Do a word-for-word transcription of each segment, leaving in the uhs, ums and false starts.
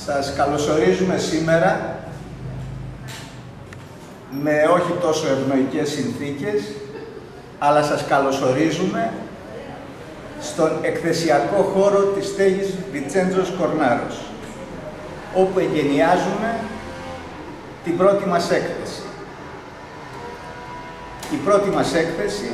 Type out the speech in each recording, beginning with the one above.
Σας καλωσορίζουμε σήμερα με όχι τόσο ευνοϊκές συνθήκες, αλλά σας καλωσορίζουμε στον εκθεσιακό χώρο της στέγης Βιτσέντζος Κορνάρος, όπου εγκαινιάζουμε την πρώτη μας έκθεση. Η πρώτη μας έκθεση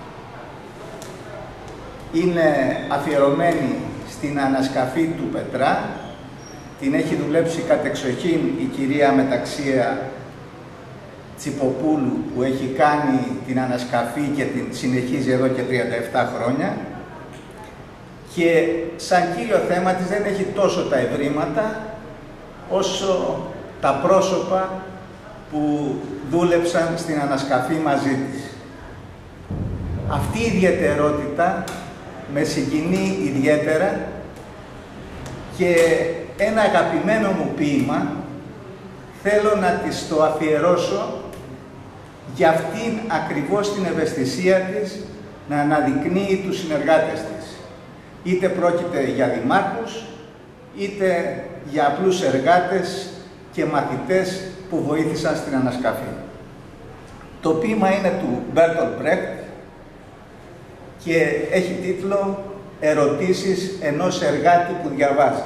είναι αφιερωμένη στην ανασκαφή του Πετρά. Την έχει δουλέψει κατεξοχήν η κυρία Μεταξία Τσιποπούλου, που έχει κάνει την ανασκαφή και την συνεχίζει εδώ και τριάντα επτά χρόνια. Και σαν κύριο θέμα της δεν έχει τόσο τα ευρήματα, όσο τα πρόσωπα που δούλεψαν στην ανασκαφή μαζί της. Αυτή η ιδιαιτερότητα με συγκινεί ιδιαίτερα και ένα αγαπημένο μου ποίημα θέλω να της το αφιερώσω για αυτήν ακριβώς την ευαισθησία της να αναδεικνύει τους συνεργάτες της. Είτε πρόκειται για δημάρχους, είτε για απλούς εργάτες και μαθητές που βοήθησαν στην ανασκαφή. Το ποίημα είναι του Μπέρτολτ Μπρέχτ και έχει τίτλο «Ερωτήσεις ενός εργάτη που διαβάζει».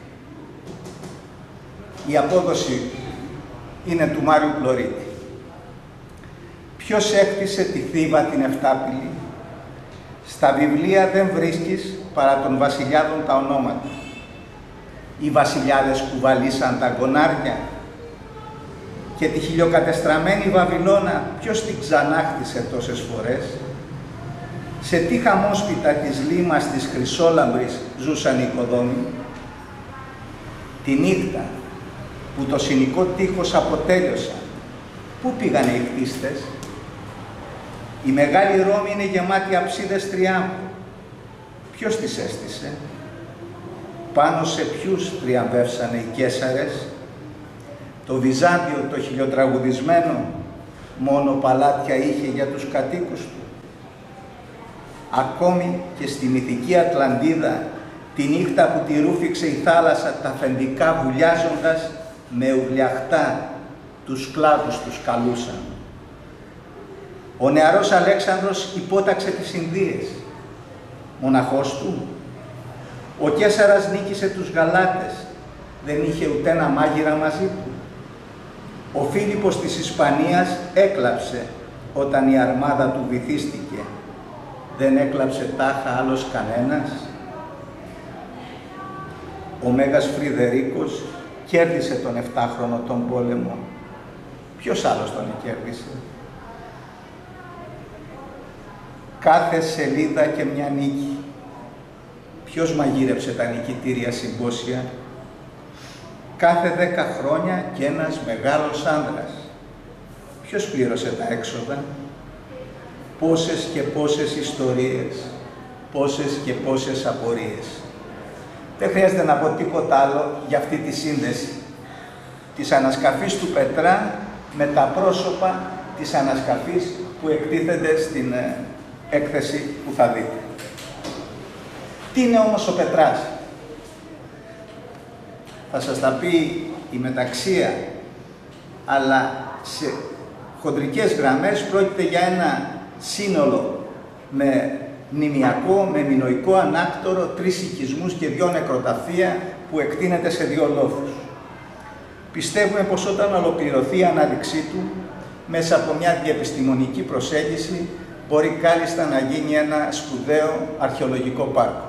Η απόδοση είναι του Μάριου Πλωρίτη. Ποιος έκτισε τη θύβα την εφτάπηλη? Στα βιβλία δεν βρίσκεις παρά των βασιλιάδων τα ονόματα. Οι βασιλιάδες κουβαλήσαν τα γκονάρια και τη χιλιοκατεστραμμένη Βαβυλώνα ποιος την ξανάχτισε τόσες φορές? Σε τι χαμόσπιτα της λίμας της Χρυσόλαμπρης ζούσαν οι οικοδόμοι? Τη νύχτα που το συνοικό τείχος αποτέλειωσαν, πού πήγανε οι χτίστες? Η Μεγάλη Ρώμη είναι γεμάτη αψίδες τριάμβου. Ποιος τις έστησε? Πάνω σε ποιους τριαμβεύσανε οι Καίσαρες? Το Βυζάντιο το χιλιοτραγουδισμένο μόνο παλάτια είχε για τους κατοίκους του. Ακόμη και στη μυθική Ατλαντίδα, τη νύχτα που τη ρούφηξε η θάλασσα, τα αφεντικά βουλιάζοντας με ουβλιαχτά τους σκλάβους τους καλούσαν. Ο νεαρός Αλέξανδρος υπόταξε τις Ινδίες, μοναχός του. Ο Καίσαρας νίκησε τους Γαλάτες, δεν είχε ούτε ένα μάγειρα μαζί του. Ο Φίλιππος της Ισπανίας έκλαψε όταν η αρμάδα του βυθίστηκε. Δεν έκλαψε τάχα άλλος κανένας. Ο Μέγας Φρυδερίκος κέρδισε τον εφτάχρονο τον πόλεμο. Ποιος άλλος τον κέρδισε? Κάθε σελίδα και μια νίκη. Ποιος μαγείρεψε τα νικητήρια συμπόσια? Κάθε δέκα χρόνια και ένας μεγάλος άνδρας. Ποιος πλήρωσε τα έξοδα? Πόσες και πόσες ιστορίες, πόσες και πόσες απορίες. Δεν χρειάζεται να πω τίποτα άλλο για αυτή τη σύνδεση της ανασκαφής του Πετρά με τα πρόσωπα της ανασκαφής που εκτίθενται στην έκθεση που θα δείτε. Τι είναι όμως ο Πετράς? Θα σας τα πει η Μεταξία, αλλά σε χοντρικές γραμμές πρόκειται για ένα σύνολο με μνημιακό, με μινωικό ανάκτορο, τρεις οικισμούς και δυο νεκροταφεία που εκτείνεται σε δύο λόφους. Πιστεύουμε πως όταν ολοκληρωθεί η ανάδειξή του, μέσα από μια διεπιστημονική προσέγγιση, μπορεί κάλλιστα να γίνει ένα σπουδαίο αρχαιολογικό πάρκο.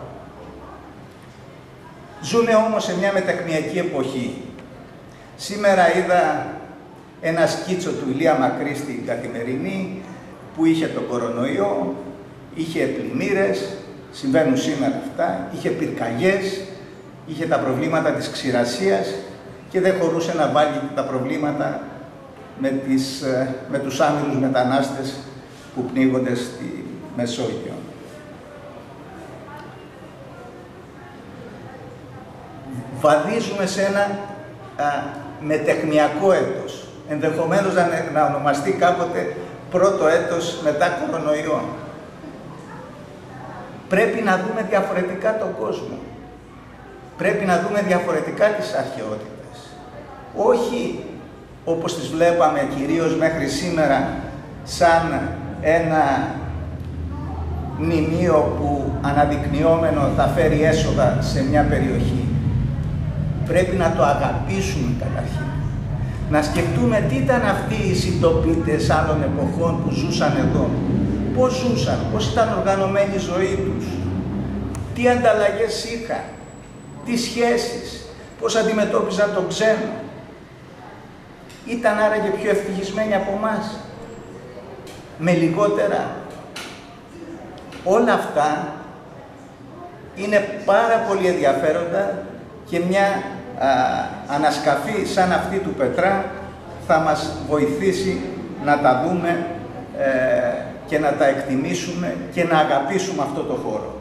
Ζούμε όμως σε μια μετακνιακή εποχή. Σήμερα είδα ένα σκίτσο του Ηλία Μακρύ στην Καθημερινή, που είχε τον κορονοϊό, είχε πλημμύρες, συμβαίνουν σήμερα αυτά, είχε πυρκαγιές, είχε τα προβλήματα της ξηρασίας και δεν χωρούσε να βάλει τα προβλήματα με, τις, με τους άμυρους μετανάστες που πνίγονται στη Μεσόγειο. Βαδίζουμε σε ένα α, μετεκνιακό έτος, ενδεχομένως να, να ονομαστεί κάποτε πρώτο έτος μετά κορονοϊό. Πρέπει να δούμε διαφορετικά τον κόσμο. πρέπει να δούμε διαφορετικά τις αρχαιότητες. Όχι όπως τις βλέπαμε κυρίως μέχρι σήμερα, σαν ένα μνημείο που αναδεικνυόμενο θα φέρει έσοδα σε μια περιοχή. Πρέπει να το αγαπήσουμε καταρχήν. Να σκεφτούμε τι ήταν αυτοί οι συντοπίτες άλλων εποχών που ζούσαν εδώ. Πώς ζούσαν, πώς ήταν οργανωμένη η ζωή τους, τι ανταλλαγές είχαν, τι σχέσεις, πώς αντιμετώπιζαν τον ξένο. Ήταν άραγε πιο ευτυχισμένοι από εμάς, με λιγότερα. Όλα αυτά είναι πάρα πολύ ενδιαφέροντα και μια α, ανασκαφή σαν αυτή του Πετρά θα μας βοηθήσει να τα δούμε ε, και να τα εκτιμήσουμε και να αγαπήσουμε αυτό το χώρο.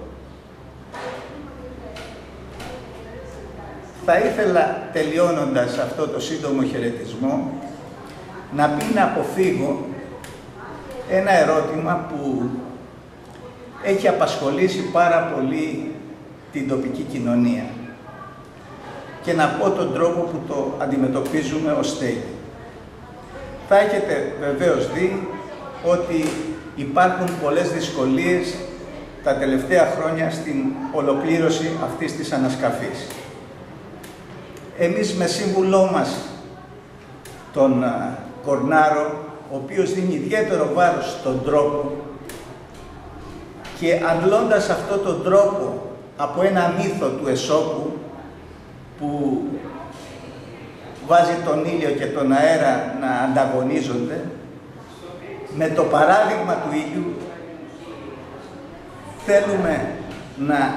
Θα ήθελα, τελειώνοντας αυτό το σύντομο χαιρετισμό, να μην αποφύγω ένα ερώτημα που έχει απασχολήσει πάρα πολύ την τοπική κοινωνία και να πω τον τρόπο που το αντιμετωπίζουμε ως στέγη. Θα έχετε βεβαίως δει ότι υπάρχουν πολλές δυσκολίες τα τελευταία χρόνια στην ολοκλήρωση αυτής της ανασκαφής. Εμείς με σύμβουλό μας τον Κορνάρο, ο οποίος δίνει ιδιαίτερο βάρος στον τρόπο και αντλώντας αυτόν τον τρόπο από ένα μύθο του Αισόπου που βάζει τον ήλιο και τον αέρα να ανταγωνίζονται, με το παράδειγμα του ήλιου θέλουμε να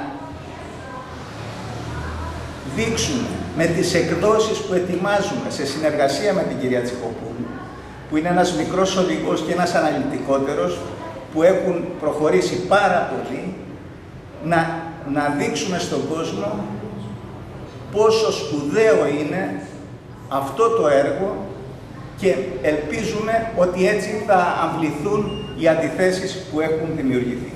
δείξουμε με τις εκδόσεις που ετοιμάζουμε σε συνεργασία με την κυρία Τσικοπούλου, που είναι ένας μικρός οδηγός και ένας αναλυτικότερος, που έχουν προχωρήσει πάρα πολύ, να, να δείξουμε στον κόσμο πόσο σπουδαίο είναι αυτό το έργο και ελπίζουμε ότι έτσι θα αμβληθούν οι αντιθέσεις που έχουν δημιουργηθεί.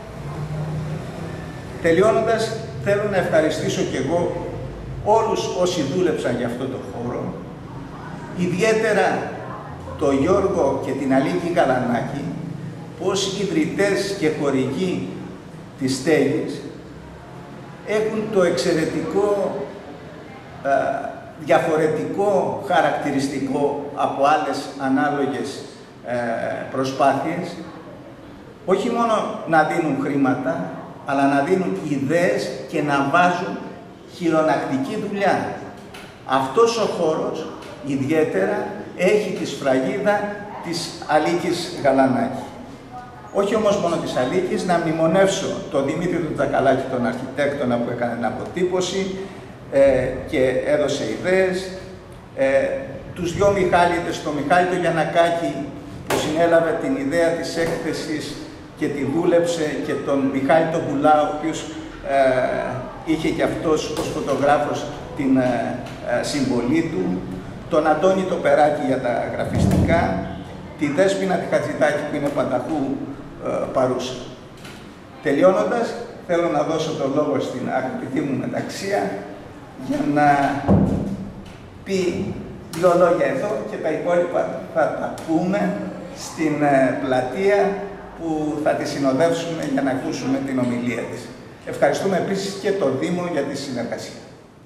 Τελειώνοντας, θέλω να ευχαριστήσω και εγώ όλους όσοι δούλεψαν για αυτό το χώρο, ιδιαίτερα τον Γιώργο και την Αλίκη Γαλανάκη, που ως ιδρυτές και χορηγοί της στέγης έχουν το εξαιρετικό ε, διαφορετικό χαρακτηριστικό από άλλες ανάλογες ε, προσπάθειες, όχι μόνο να δίνουν χρήματα, αλλά να δίνουν ιδέες και να βάζουν χειρονακτική δουλειά. Αυτός ο χώρος ιδιαίτερα έχει τη σφραγίδα της Αλίκης Γαλανάκη. Όχι όμως μόνο της Αλίκης, να μνημονεύσω τον Δημήτρη του Τζακαλάκη, τον αρχιτέκτονα που έκανε την αποτύπωση ε, και έδωσε ιδέες, ε, τους δυο Μιχάληδες, τον Μιχάλη τον Γιαννακάκη που συνέλαβε την ιδέα της έκθεσης και τη δούλεψε, και τον Μιχάλη τον Πουλά, ο οποίος ε, είχε και αυτός ως φωτογράφος την ε, ε, συμβολή του, τον Αντώνη το Περάκη για τα γραφιστικά, τη Δέσποινα τη Χατζητάκη που είναι πανταχού ε, παρούσα. Τελειώνοντας, θέλω να δώσω το λόγο στην αγαπητή μου μεταξία για να πει δύο λόγια εδώ και τα υπόλοιπα θα τα πούμε στην ε, πλατεία που θα τη συνοδεύσουμε για να ακούσουμε την ομιλία της. Ευχαριστούμε επίσης και το Δήμο για τη συνεργασία.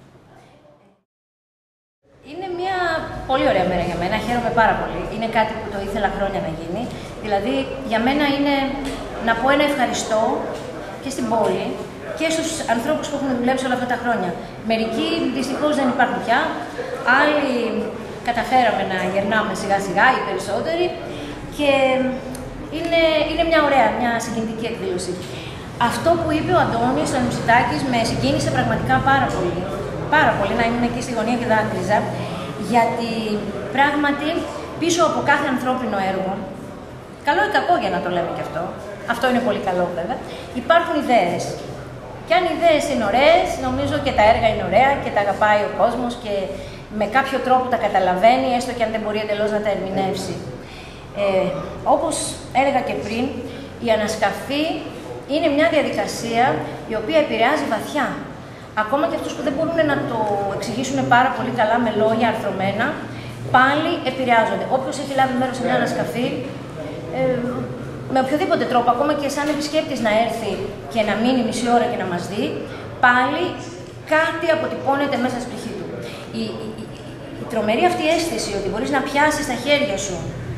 Είναι μια πολύ ωραία μέρα για μένα, χαίρομαι πάρα πολύ. Είναι κάτι που το ήθελα χρόνια να γίνει. Δηλαδή, για μένα είναι να πω ένα ευχαριστώ και στην πόλη και στους ανθρώπους που έχουν δουλέψει όλα αυτά τα χρόνια. Μερικοί δυστυχώς δεν υπάρχουν πια, άλλοι καταφέραμε να γερνάμε σιγά σιγά, οι περισσότεροι, και είναι, είναι μια ωραία, μια συγκινητική εκδήλωση. Αυτό που είπε ο Αντώνης, ο Ανουσιτάκης, με συγκίνησε πραγματικά πάρα πολύ. Πάρα πολύ, να ήμουν εκεί στη γωνία και δάκρυζα, γιατί πράγματι πίσω από κάθε ανθρώπινο έργο, καλό ή κακό για να το λέμε και αυτό, αυτό είναι πολύ καλό βέβαια, υπάρχουν ιδέες. Και αν οι ιδέες είναι ωραίες, νομίζω και τα έργα είναι ωραία και τα αγαπάει ο κόσμος και με κάποιο τρόπο τα καταλαβαίνει, έστω και αν δεν μπορεί εντελώς να τα ερμηνεύσει. Ε, όπως έλεγα και πριν, η ανασκαφή είναι μια διαδικασία η οποία επηρεάζει βαθιά. ακόμα και αυτούς που δεν μπορούν να το εξηγήσουν πάρα πολύ καλά με λόγια αρθρωμένα, πάλι επηρεάζονται. Όποιος έχει λάβει μέρος σε μια ανασκαφή, ε, με οποιοδήποτε τρόπο, ακόμα και σαν επισκέπτης να έρθει και να μείνει μισή ώρα και να μας δει, πάλι κάτι αποτυπώνεται μέσα στην ψυχή του. Η, η, η, η τρομερή αυτή αίσθηση ότι μπορείς να πιάσεις στα χέρια σου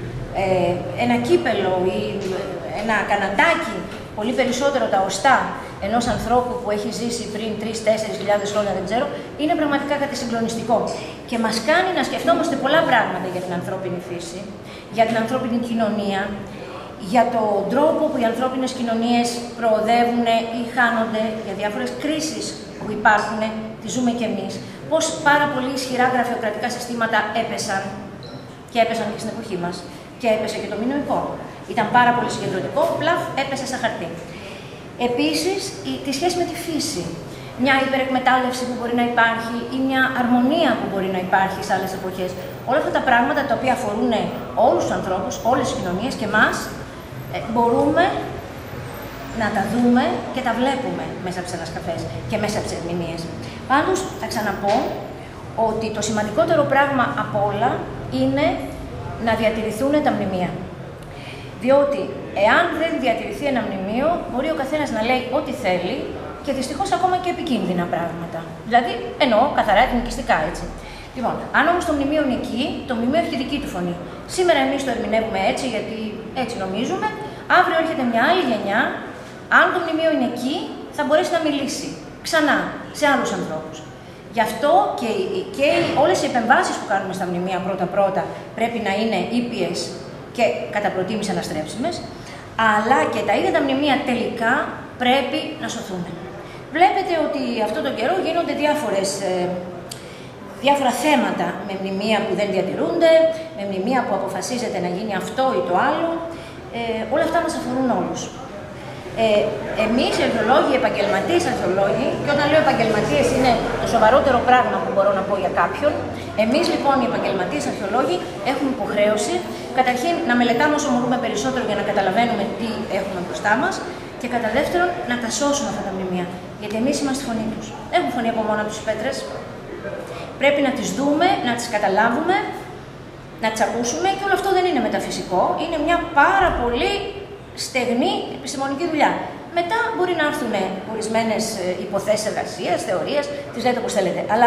ε, ένα κύπελο ή ένα κανατάκι, πολύ περισσότερο τα οστά ενός ανθρώπου που έχει ζήσει πριν τρεις τέσσερις χιλιάδες χρόνια, δεν ξέρω, είναι πραγματικά κάτι συγκλονιστικό. Και μας κάνει να σκεφτόμαστε πολλά πράγματα για την ανθρώπινη φύση, για την ανθρώπινη κοινωνία, για τον τρόπο που οι ανθρώπινες κοινωνίες προοδεύουν ή χάνονται, για διάφορες κρίσεις που υπάρχουν, τις ζούμε κι εμείς. Πώς πάρα πολύ ισχυρά γραφειοκρατικά συστήματα έπεσαν και έπεσαν και στην εποχή μας. Και έπεσε και το μηνωικό. Ήταν πάρα πολύ συγκεντρωτικό, πλαφ, έπεσε στα χαρτί. Επίσης, η, τη σχέση με τη φύση. Μια υπερεκμετάλλευση που μπορεί να υπάρχει ή μια αρμονία που μπορεί να υπάρχει σε άλλες εποχές. Όλα αυτά τα πράγματα τα οποία αφορούν όλους τους ανθρώπους, όλες τις κοινωνίες και εμάς, ε, μπορούμε να τα δούμε και τα βλέπουμε μέσα από τις ανασκαφές και μέσα από τις ερμηνείες. Πάντως, θα ξαναπώ ότι το σημαντικότερο πράγμα απ' όλα είναι να διατηρηθούν τα μνημεία. Διότι, εάν δεν διατηρηθεί ένα μνημείο, μπορεί ο καθένας να λέει ό,τι θέλει και δυστυχώς ακόμα και επικίνδυνα πράγματα. Δηλαδή, εννοώ καθαρά εθνικιστικά, έτσι. Λοιπόν, αν όμως το μνημείο είναι εκεί, το μνημείο έχει τη δική του φωνή. Σήμερα εμείς το ερμηνεύουμε έτσι, γιατί έτσι νομίζουμε. Αύριο έρχεται μια άλλη γενιά. Αν το μνημείο είναι εκεί, θα μπορέσει να μιλήσει ξανά σε άλλους ανθρώπους. Γι' αυτό και, και όλες οι επεμβάσεις που κάνουμε στα μνημεία πρώτα-πρώτα πρέπει να είναι ήπιες και κατά προτίμηση αναστρέψιμες, αλλά και τα ίδια τα μνημεία τελικά πρέπει να σωθούν. Βλέπετε ότι αυτό τον καιρό γίνονται διάφορες, ε, διάφορα θέματα με μνημεία που δεν διατηρούνται, με μνημεία που αποφασίζεται να γίνει αυτό ή το άλλο. Ε, όλα αυτά μας αφορούν όλους. Ε, εμείς οι αρχαιολόγοι, οι επαγγελματίες αρχαιολόγοι, και όταν λέω επαγγελματίες είναι το σοβαρότερο πράγμα που μπορώ να πω για κάποιον, εμείς λοιπόν οι επαγγελματίες αρχαιολόγοι έχουμε υποχρέωση καταρχήν να μελετάμε όσο μπορούμε περισσότερο για να καταλαβαίνουμε τι έχουμε μπροστά μας και κατά δεύτερον να τα σώσουμε αυτά τα μνημεία. Γιατί εμείς είμαστε φωνή τους. Έχουν φωνή από μόνα τους οι πέτρες. Πρέπει να τις δούμε, να τις καταλάβουμε, να τις ακούσουμε και όλο αυτό δεν είναι μεταφυσικό. Είναι μια πάρα πολύ στεγνή επιστημονική δουλειά. Μετά μπορεί να έρθουν ορισμένες υποθέσεις εργασίας, θεωρίες, τις λέτε όπως θέλετε. Αλλά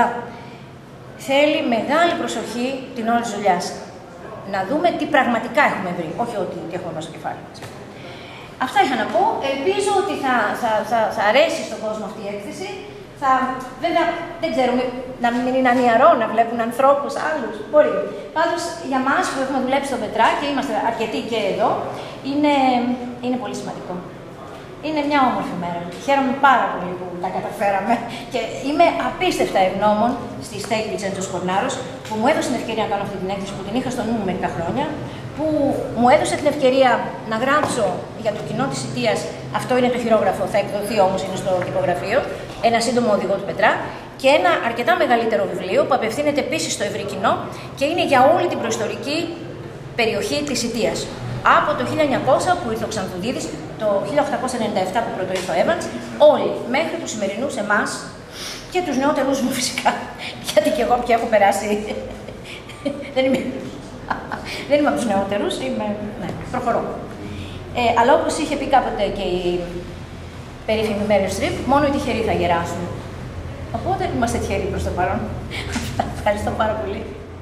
θέλει μεγάλη προσοχή την ώρα της δουλειάς. Να δούμε τι πραγματικά έχουμε βρει, όχι ότι τι έχουμε μέσα στο κεφάλι μας. Αυτά είχα να πω. Ελπίζω ότι θα, θα, θα, θα αρέσει στον κόσμο αυτή η έκθεση. Θα, βέβαια, δεν ξέρω, να μην είναι ανιαρό να βλέπουν ανθρώπους άλλους. Μπορεί. Πάντως, για μας που έχουμε δουλέψει στο Πετρά και είμαστε αρκετοί και εδώ, είναι, είναι πολύ σημαντικό. Είναι μια όμορφη μέρα. Χαίρομαι πάρα πολύ που τα καταφέραμε και είμαι απίστευτα ευγνώμων στη Στέκη Βιτσέντζος Κορνάρος που μου έδωσε την ευκαιρία να κάνω αυτή την έκθεση που την είχα στο νου μου μερικά χρόνια, που μου έδωσε την ευκαιρία να γράψω για το κοινό της Ιττίας. Αυτό είναι το χειρόγραφο, θα εκδοθεί όμως, είναι στο τυπογραφείο, ένα σύντομο οδηγό του Πετρά και ένα αρκετά μεγαλύτερο βιβλίο που απευθύνεται επίσης στο ευρύ κοινό και είναι για όλη την προϊστορική περιοχή της Ιττίας. Από το χίλια εννιακόσια που ήρθε ο Ξανθουδίδης, το χίλια οκτακόσια ενενήντα επτά που πρώτο ήρθε ο Evans, όλοι μέχρι τους σημερινούς εμάς και τους νεότερους μου φυσικά, γιατί και εγώ πια έχω περάσει. δεν, είμαι... δεν είμαι από τους νεότερους, είμαι... ναι, προχωρώ. Ε, αλλά όπως είχε πει κάποτε και η περίφημη Meryl Streep, μόνο οι τυχεροί θα γεράσουν. Οπότε είμαστε τυχεροί προς το παρόν. Ευχαριστώ πάρα πολύ.